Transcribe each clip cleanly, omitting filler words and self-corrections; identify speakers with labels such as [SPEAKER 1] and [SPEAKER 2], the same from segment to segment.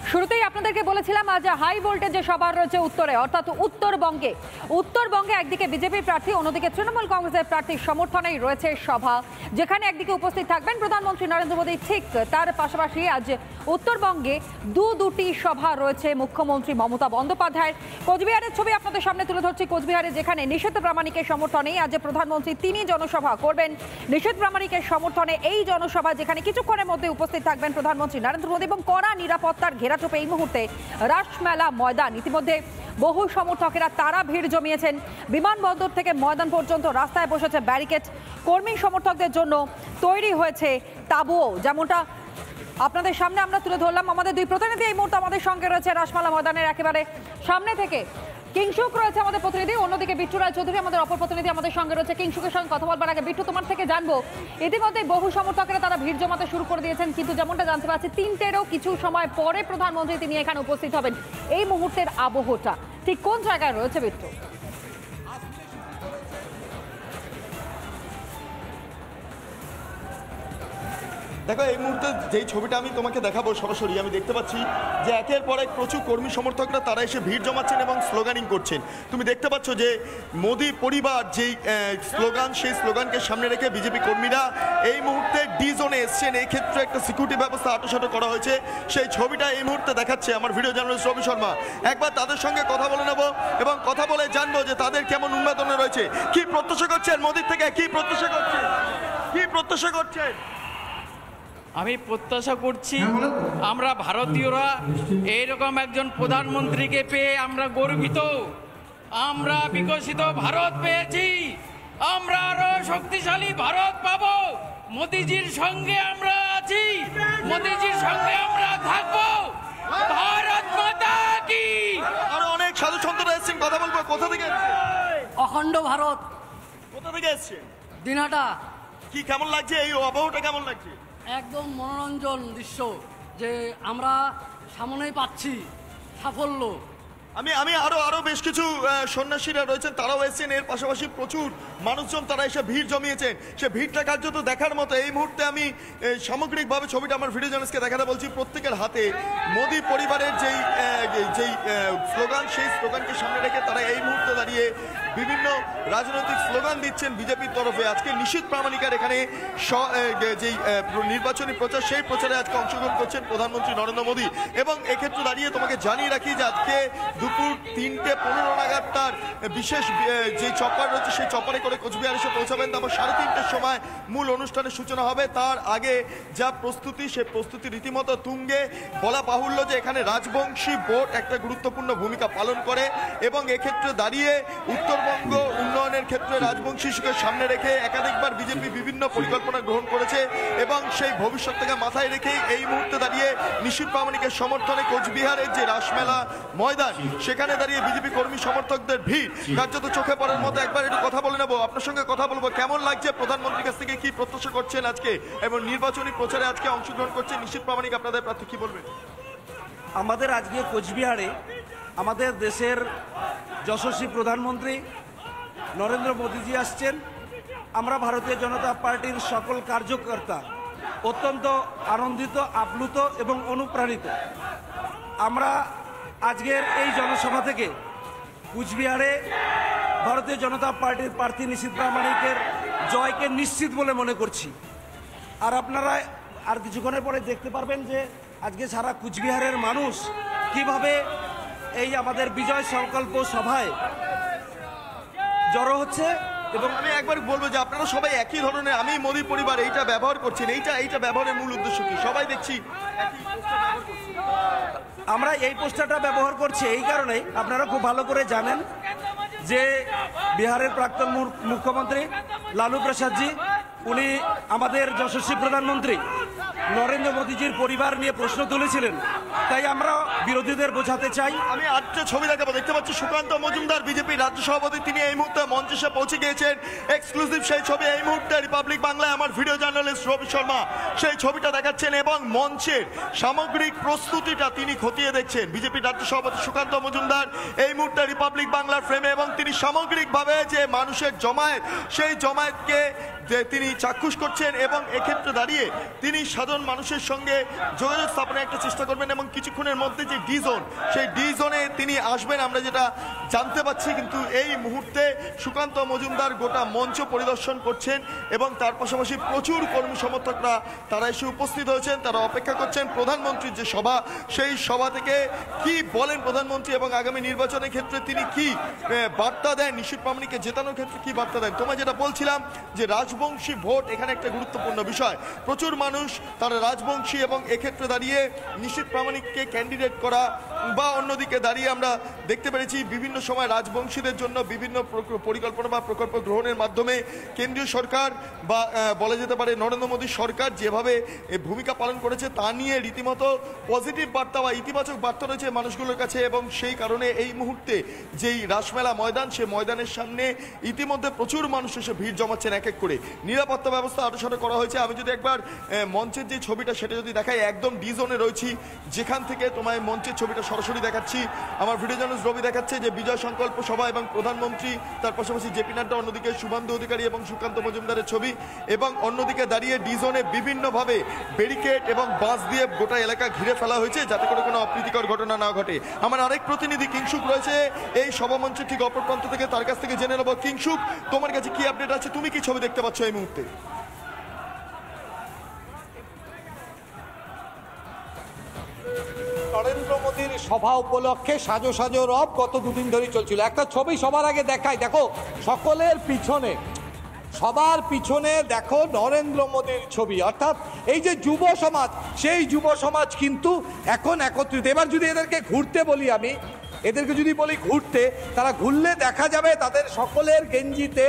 [SPEAKER 1] শুরুতেই আপনাদেরকে বলেছিলাম আজ হাই ভোল্টেজে সভা রয়েছে উত্তরে, অর্থাৎ উত্তরবঙ্গে একদিকে বিজেপি প্রার্থী, অন্যদিকে তৃণমূল কংগ্রেসের প্রার্থীর সমর্থনেই রয়েছে সভা, যেখানে একদিকে উপস্থিত থাকবেন প্রধানমন্ত্রী নরেন্দ্র মোদী, ঠিক তার পাশাপাশি আজ উত্তরবঙ্গে দুটি সভা রয়েছে মুখ্যমন্ত্রী মমতা বন্দ্যোপাধ্যায়ের। কোচবিহারের ছবি আপনাদের সামনে তুলে ধরছি। কোচবিহারে যেখানে নিশীথ প্রামাণিকের সমর্থনেই আজ প্রধানমন্ত্রী তিনি জনসভা করবেন। নিশীথ প্রামাণিকের সমর্থনে এই জনসভা, যেখানে কিছুক্ষণের মধ্যে উপস্থিত থাকবেন প্রধানমন্ত্রী নরেন্দ্র মোদী এবং কড়া নিরাপত্তার ঘেরাটোপে এই মুহূর্তে রাসমেলা ময়দান। ইতিমধ্যে বহু সমর্থকেরা তারা ভিড় জমিয়েছেন। বিমানবন্দর থেকে ময়দান পর্যন্ত রাস্তায় বসেছে ব্যারিকেড। কর্মী সমর্থকদের জন্য তৈরি হয়েছে তাঁবুও, যেমনটা আপনাদের সামনে আমরা তুলে ধরলাম। আমাদের দুই প্রতিনিধি এই মুহূর্তে আমাদের সঙ্গে রয়েছে রাসমেলা ময়দানের একেবারে সামনে থেকে। কিংশুক রয়েছে আমাদের প্রতিনিধি, অন্যদিকে বিট্টু রায় চৌধুরী আমাদের অপর প্রতিনিধি আমাদের সঙ্গে রয়েছে। কিংশুকের সঙ্গে কথা বলবার আগে বিট্টু, তোমার থেকে জানবো, ইতিমধ্যে বহু সমর্থকেরা তারা ভিড় জমাতে শুরু করে দিয়েছেন, কিন্তু যেমনটা জানতে পারছি 3টেরও কিছু সময় পরে প্রধানমন্ত্রী তিনি এখানে উপস্থিত হবেন। এই মুহূর্তের আবহটা ঠিক কোন জায়গায় রয়েছে বিট্টু?
[SPEAKER 2] দেখো, এই মুহূর্তে যেই ছবিটা আমি তোমাকে দেখাবো সরাসরি, আমি দেখতে পাচ্ছি যে একের পর এক প্রচুর কর্মী সমর্থকরা তারা এসে ভিড় জমাচ্ছেন এবং স্লোগানিং করছেন। তুমি দেখতে পাচ্ছ যে মোদি পরিবার যেই স্লোগান, সেই স্লোগানকে সামনে রেখে বিজেপি কর্মীরা এই মুহূর্তে ডি জোনে এসছেন। এই ক্ষেত্রে একটা সিকিউরিটি ব্যবস্থা আটোসাটো করা হয়েছে, সেই ছবিটা এই মুহূর্তে দেখাচ্ছে আমার ভিডিও জার্নালিস্ট রবি শর্মা। একবার তাদের সঙ্গে কথা বলে নেব এবং কথা বলে জানবো যে তাদের কেমন উন্মাদনা রয়েছে, কি প্রত্যাশা করছেন মোদির থেকে, কি প্রত্যাশা করছেন?
[SPEAKER 3] আমি প্রত্যাশা করছি আমরা ভারতীয়রা এইরকম একজন প্রধানমন্ত্রীকে পেয়ে আমরা গর্বিত। আমরা বিকশিত ভারত পেয়েছি, আমরা আরো শক্তিশালী ভারত পাবো। মোদিজির সঙ্গে আমরা আছি, মোদিজির সঙ্গে আমরা থাকবো। ভারত মাতা কি।
[SPEAKER 2] আরো অনেক সাধু সন্তরা এসেছেন, কথা বলবো। কোথা থেকে?
[SPEAKER 4] অখণ্ড ভারত।
[SPEAKER 2] কোথা থেকে এসেছেন?
[SPEAKER 4] দিনহাটা।
[SPEAKER 2] কি কেমন লাগছে, এই আবহাওয়াটা কেমন লাগছে?
[SPEAKER 4] একদম মনোরঞ্জন দৃশ্য, যে আমরা সামনেই পাচ্ছি সাফল্য।
[SPEAKER 2] আমি আরো বেশ কিছু সন্ন্যাসীরা রয়েছেন, তারাও এসেছেন। এর পাশাপাশি প্রচুর মানুষজন তারা এসে ভিড় জমিয়েছেন। সে ভিড়টা কার্যত দেখার মতো। এই মুহূর্তে আমি সামগ্রিকভাবে ছবিটা আমার ভিডিও জার্নালিস্টকে দেখাতে বলছি। প্রত্যেকের হাতে মোদি পরিবারের যেই স্লোগান, সেই স্লোগানকে সামনে রেখে তারা এই মুহূর্তে দাঁড়িয়ে বিভিন্ন রাজনৈতিক স্লোগান দিচ্ছেন বিজেপির তরফে। আজকে নিশীথ প্রামাণিকের এখানে যেই নির্বাচনী প্রচার, সেই প্রচারে আজকে অংশগ্রহণ করছেন প্রধানমন্ত্রী নরেন্দ্র মোদী। এবং এক্ষেত্রে দাঁড়িয়ে তোমাকে জানিয়ে রাখি যে আজকে দুপুর 3:15 নাগাদ তার বিশেষ যে চপার রয়েছে, সেই চপারে করে কোচবিহার এসে পৌঁছাবেন। তারপর 3:30টার সময় মূল অনুষ্ঠানের সূচনা হবে। তার আগে যা প্রস্তুতি, সে প্রস্তুতি রীতিমতো তুঙ্গে। বলা বাহুল্য যে এখানে রাজবংশী বোর্ড একটা গুরুত্বপূর্ণ ভূমিকা পালন করে এবং এক্ষেত্রে দাঁড়িয়ে উত্তরবঙ্গ উন্নয়নের ক্ষেত্রে রাজবংশী ইস্যুকে সামনে রেখে একাধিকবার বিজেপি বিভিন্ন পরিকল্পনা গ্রহণ করেছে এবং সেই ভবিষ্যৎটাকে মাথায় রেখেই এই মুহূর্তে দাঁড়িয়ে নিশীথ প্রামাণিকের সমর্থনে কোচবিহারের যে রাসমেলা ময়দান, সেখানে দাঁড়িয়ে বিজেপি কর্মী সমর্থকদের ভিড় কার্যত চোখে পড়ার মতো। একবার একটু কথা বলে নেবো, আপনার সঙ্গে কথা বলবো। কেমন লাগছে, প্রধানমন্ত্রীর কাছ থেকে কি প্রত্যাশা করছেন আজকে, এবং নির্বাচনী প্রচারে আজকে অংশগ্রহণ করছেন নিশীথ প্রামাণিক, আপনাদের প্রার্থী, কি বলবেন?
[SPEAKER 5] আমাদের আজকে কোচবিহারে আমাদের দেশের যশস্বী প্রধানমন্ত্রী নরেন্দ্র মোদীজি আসছেন। আমরা ভারতীয় জনতা পার্টির সকল কার্যকর্তা অত্যন্ত আনন্দিত, আপ্লুত এবং অনুপ্রাণিত। আমরা আজকের এই জনসভা থেকে কুচবিহারে ভারতীয় জনতা পার্টির প্রার্থী নিশীথ প্রামাণিকের জয়কে নিশ্চিত বলে মনে করছি। আর আপনারা আর কিছুক্ষণের পরে দেখতে পারবেন যে আজকে সারা কুচবিহারের মানুষ কিভাবে এই আমাদের বিজয় সংকল্প সভায় জড়ো হচ্ছে।
[SPEAKER 2] এবং আমি একবার বলবো যে আপনারা সবাই একই ধরনের, আমি মোদি পরিবার এইটা ব্যবহার করছেন, এইটা ব্যবহারের মূল উদ্দেশ্য কি? সবাই দেখছি
[SPEAKER 5] আমরা এই পোস্টারটা ব্যবহার করছি এই কারণে, আপনারা খুব ভালো করে জানেন যে বিহারের প্রাক্তন মুখ্যমন্ত্রী লালু প্রসাদজি, উনি আমাদের যশস্বী প্রধানমন্ত্রী নরেন্দ্র মোদীজির পরিবার নিয়ে প্রশ্ন তুলেছিলেন। তাই আমরা বিরোধীদের বোঝাতে চাই।
[SPEAKER 2] আমি আজকে ছবি দেখাবো, দেখতে পাচ্ছি সুকান্ত মজুমদার বিজেপি রাজ্য সভাপতি, তিনি এই মুহূর্তে মঞ্চে এসে পৌঁছে গিয়েছেন। এক্সক্লুসিভ সেই ছবি এই মুহূর্তে রিপাবলিক বাংলায় আমার ভিডিও জার্নালিস্ট রবি শর্মা সেই ছবিটা দেখাচ্ছেন এবং মঞ্চের সামগ্রিক প্রস্তুতিটা তিনি খতিয়ে দেখছেন। বিজেপি রাজ্য সভাপতি সুকান্ত মজুমদার এই মুহূর্তে রিপাবলিক বাংলার ফ্রেমে এবং তিনি সামগ্রিকভাবে যে মানুষের জমায়েত, সেই জমায়েতকে তিনি চাক্ষুষ করছেন এবং এক্ষেত্রে দাঁড়িয়ে তিনি সাধারণ সাধারণ মানুষের সঙ্গে যোগাযোগ স্থাপনের একটা চেষ্টা করবেন এবং কিছুক্ষণের মধ্যে যে ডি জোন, সেই ডি জোনে তিনি আসবেন আমরা যেটা জানতে পাচ্ছি। কিন্তু এই মুহূর্তে সুকান্ত মজুমদার গোটা মঞ্চ পরিদর্শন করছেন এবং তার পাশাপাশি প্রচুর কর্মী সমর্থকরা তারা এসে উপস্থিত হয়েছেন, তারা অপেক্ষা করছেন প্রধানমন্ত্রীর যে সভা, সেই সভা থেকে কি বলেন প্রধানমন্ত্রী এবং আগামী নির্বাচনের ক্ষেত্রে তিনি কি বার্তা দেন, নিশীথ প্রামাণিককে জেতানোর ক্ষেত্রে কি বার্তা দেন। তোমায় যেটা বলছিলাম যে রাজবংশী ভোট এখানে একটা গুরুত্বপূর্ণ বিষয়, প্রচুর মানুষ তারা রাজবংশী এবং এক্ষেত্রে দাঁড়িয়ে নিশীথ প্রামাণিককে ক্যান্ডিডেট করা বা অন্যদিকে দাঁড়িয়ে আমরা দেখতে পেরেছি বিভিন্ন সময় রাজবংশীদের জন্য বিভিন্ন পরিকল্পনা বা প্রকল্প গ্রহণের মাধ্যমে কেন্দ্রীয় সরকার বা বলা যেতে পারে নরেন্দ্র মোদী সরকার যেভাবে ভূমিকা পালন করেছে তা নিয়ে রীতিমতো পজিটিভ বার্তা বা ইতিবাচক বার্তা রয়েছে মানুষগুলোর কাছে। এবং সেই কারণে এই মুহূর্তে যেই রাসমেলা ময়দান, সে ময়দানের সামনে ইতিমধ্যে প্রচুর মানুষ এসে ভিড় জমাচ্ছেন এক এক করে। নিরাপত্তা ব্যবস্থা আরো করা হয়েছে। আমি যদি একবার মঞ্চের যে ছবিটা সেটা যদি দেখাই, একদম ডি জোনে রয়েছি, যেখান থেকে তোমায় মঞ্চের ছবিটা সরাসরি দেখাচ্ছি। আমার ভিডিও জার্নালিস্ট রবি দেখাচ্ছে যে বিজয় সংকল্প সভা এবং প্রধানমন্ত্রী, তার পাশাপাশি জেপি নাড্ডা, অন্যদিকে শুভেন্দু অধিকারী এবং সুকান্ত মজুমদারের ছবি, এবং অন্যদিকে দাঁড়িয়ে ডি জোনে বিভিন্নভাবে ব্যারিকেড এবং বাঁশ দিয়ে গোটা এলাকা ঘিরে ফেলা হয়েছে যাতে করে কোনো অপ্রীতিকর ঘটনা না ঘটে। আমার আরেক প্রতিনিধি কিংশুক রয়েছে এই সভামঞ্চের ঠিক অপর প্রান্ত থেকে, তার কাছ থেকে জেনে নেব। কিংশুক, তোমার কাছে কি আপডেট আছে, তুমি কি ছবি দেখতে পাচ্ছ এই মুহূর্তে?
[SPEAKER 6] নরেন্দ্র মোদীর সভা উপলক্ষে সাজো সাজো রব গত দুদিন ধরে চলছিল। একটা ছবি সবার আগে দেখাই, দেখো সকলের পিছনে, সবার পিছনে দেখো নরেন্দ্র মোদীর ছবি। অর্থাৎ এই যে যুব সমাজ, সেই যুব সমাজ কিন্তু এখন একত্রিত। এবার যদি এদেরকে ঘুরতে বলি, আমি এদেরকে যদি বলি ঘুরতে, তারা ঘুরলে দেখা যাবে তাদের সকলের গেঞ্জিতে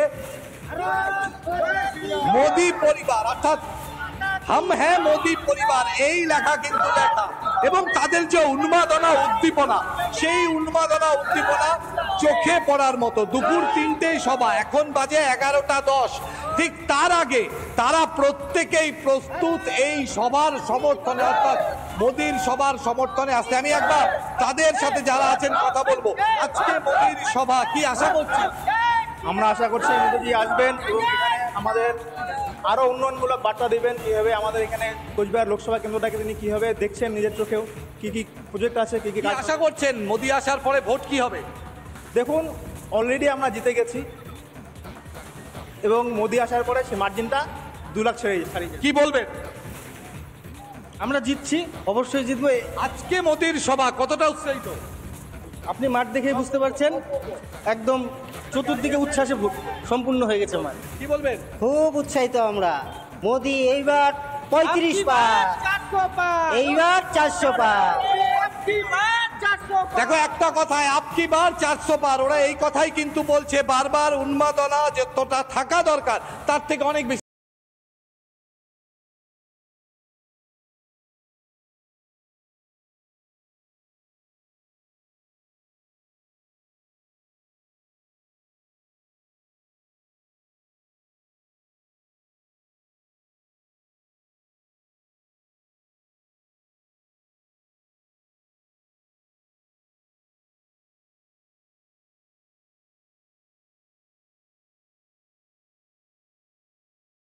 [SPEAKER 6] মোদী পরিবার, অর্থাৎ হাম হ্যাঁ মোদী পরিবার এই লেখা কিন্তু লেখা। এবং তাদের যে উন্মাদনা উদ্দীপনা, সেই উন্মাদনা উদ্দীপনা চোখে পড়ার মতো। দুপুর 3টেই সভা, এখন বাজে 11:10। ঠিক তার আগে তারা প্রত্যেকেই প্রস্তুত এই সভার সমর্থনে, অর্থাৎ মোদীর সভার সমর্থনে আসতে। আমি একবার তাদের সাথে যারা আছেন কথা বলবো। আজকে মোদীর সভা কি আশা করছি?
[SPEAKER 7] আমরা আশা করছি মোদীজি আসবেন এবং এখানে আমাদের আরও উন্নয়নমূলক বার্তা দেবেন। কীভাবে আমাদের এখানে কোচবিহার লোকসভা কেন্দ্রটাকে তিনি কীভাবে দেখছেন নিজের চোখেও, কী কী প্রজেক্ট আছে, কী কী
[SPEAKER 6] কি আশা করছেন মোদী আসার পরে ভোট কি হবে?
[SPEAKER 7] দেখুন, অলরেডি আমরা জিতে গেছি এবং মোদী আসার পরে সে মার্জিনটা 2 লাখ ছাড়িয়ে
[SPEAKER 6] কি বলবেন?
[SPEAKER 7] আমরা জিতছি, অবশ্যই জিতবো।
[SPEAKER 6] আজকে মোদীর সভা কতটা উৎসাহিত?
[SPEAKER 7] আপনি মাঠ দেখেই বুঝতে পারছেন, একদম চতুর্দিকে উচ্ছ্বাসে সম্পূর্ণ হয়ে গেছে মাঠ।
[SPEAKER 6] কি বলবেন?
[SPEAKER 8] খুব উৎসাহিত আমরা। মোদি এইবার 35 পার, এইবার 400 পার।
[SPEAKER 6] দেখো একটা কথায় আপকি বার 400 পার, ওরা এই কথাই কিন্তু বলছে বারবার। উন্মাদনা যতটা থাকা দরকার তার থেকে অনেক বেশি।